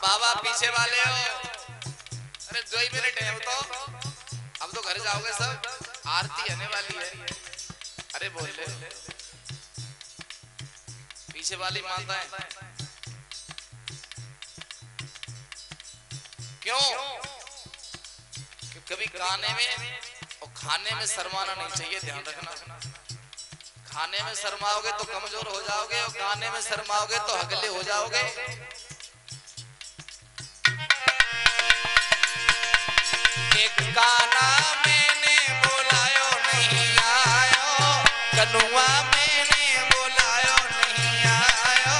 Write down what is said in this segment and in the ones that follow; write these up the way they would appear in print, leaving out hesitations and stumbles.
बाबा पीछे वाले हो, अरे 2 ही मिनट है अब तो घर जाओगे सब, आरती आने वाली है। अरे बोल ले पीछे वाली माता है क्यों? कभी गाने में और खाने में शर्माना नहीं चाहिए, ध्यान रखना। खाने में शर्माओगे तो कमजोर हो जाओगे और गाने में शर्माओगे तो हगले हो जाओगे। एक गाना मैंने बोलायो नहीं आयो, कनुआ मैंने बोलायो नहीं आयो।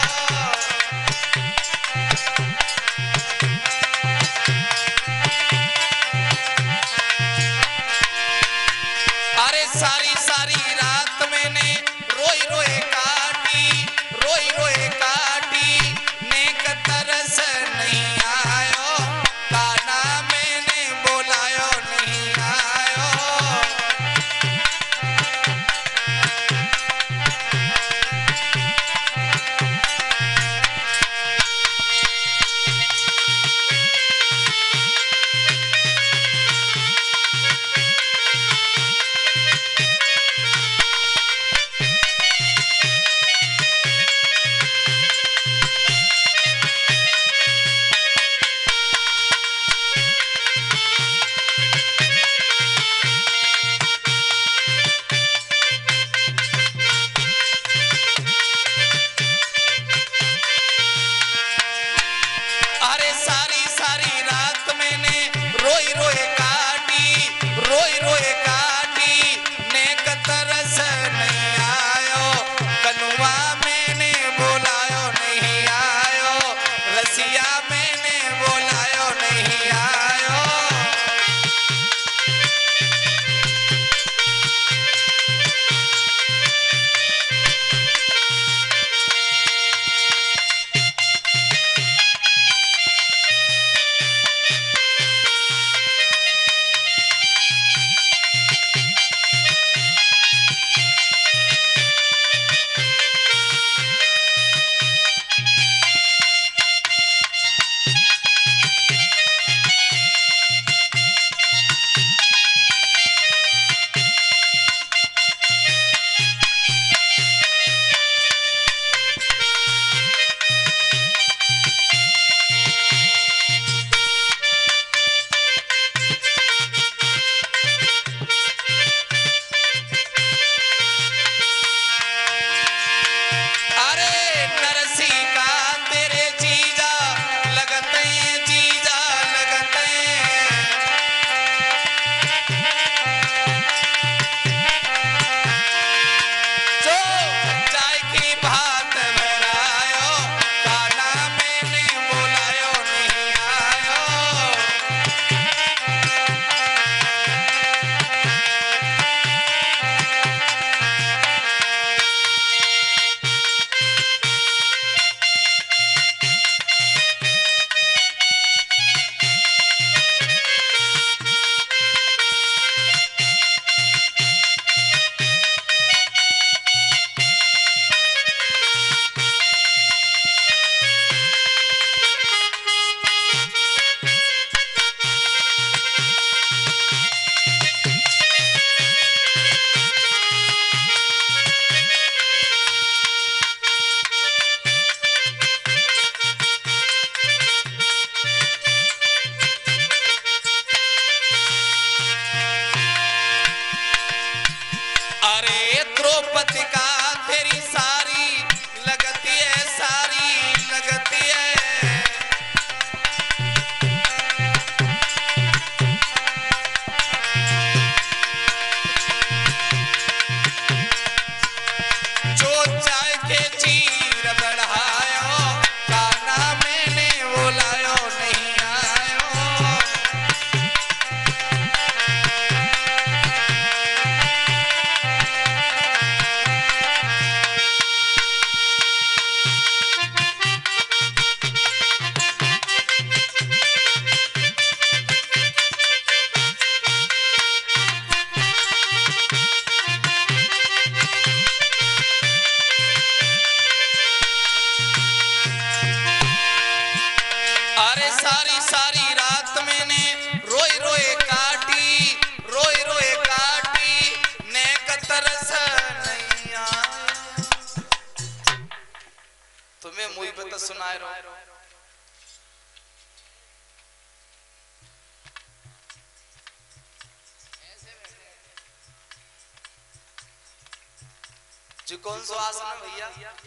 अरे सारी सारी रात मैंने रोई रोई काटी, रोई रोई काटी, नेक तरस नहीं आयो, गाना मैंने बोलायो नहीं आयो। अरे सारी सारी रात मैंने रोई रोई काटी, रोई रोई काटी, नेक तरस नहीं आयो, कनुआ मैंने बोलायो नहीं आयो, रसिया मैंने बोलायो नहीं आयो। अरे नरसी का तेरे जीजा लगते हैं, जीजा लगते हैं। जो चाय की बात भरायो, गाना मैंने बोलायो नहीं आयो। सुनाए रहो। जी कौन सा आसन है भैया?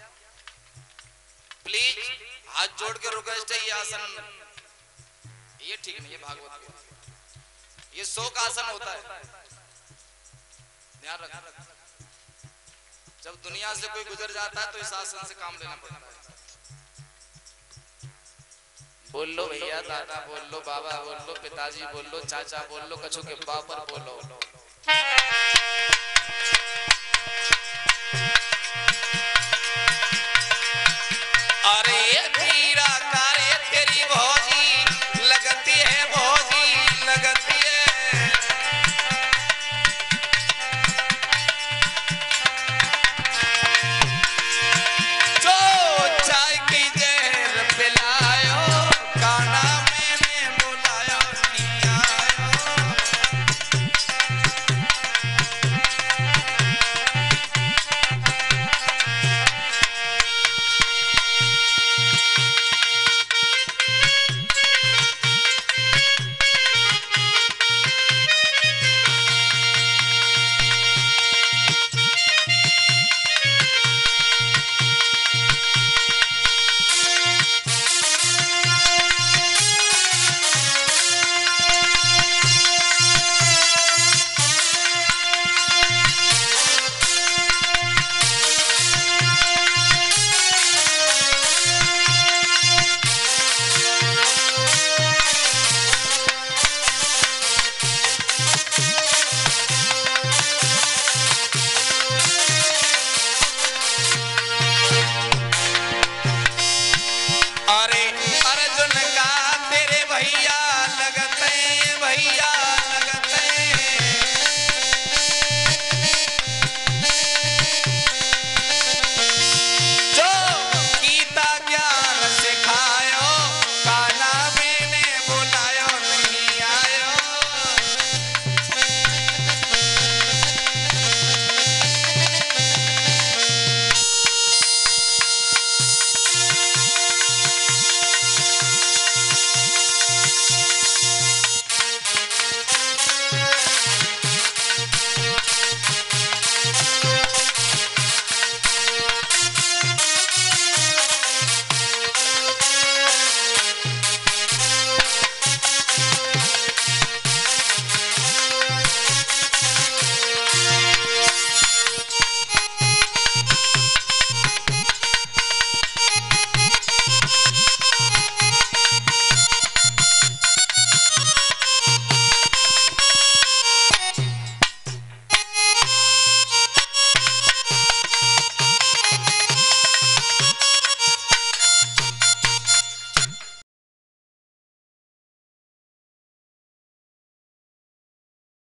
प्लीज हाथ जोड़ के रिक्वेस्ट है, ये आसन ये ठीक नहीं है भागवत, ये शोक आसन होता है, ध्यान रखना। जब दुनिया से कोई गुजर जाता है तो इस आसन से काम लेना पड़ता है। बोल लो भैया, दादा बोल लो, बाबा बोल लो, पिताजी बोल लो, चाचा बोल लो, कछु के बापर बोलो।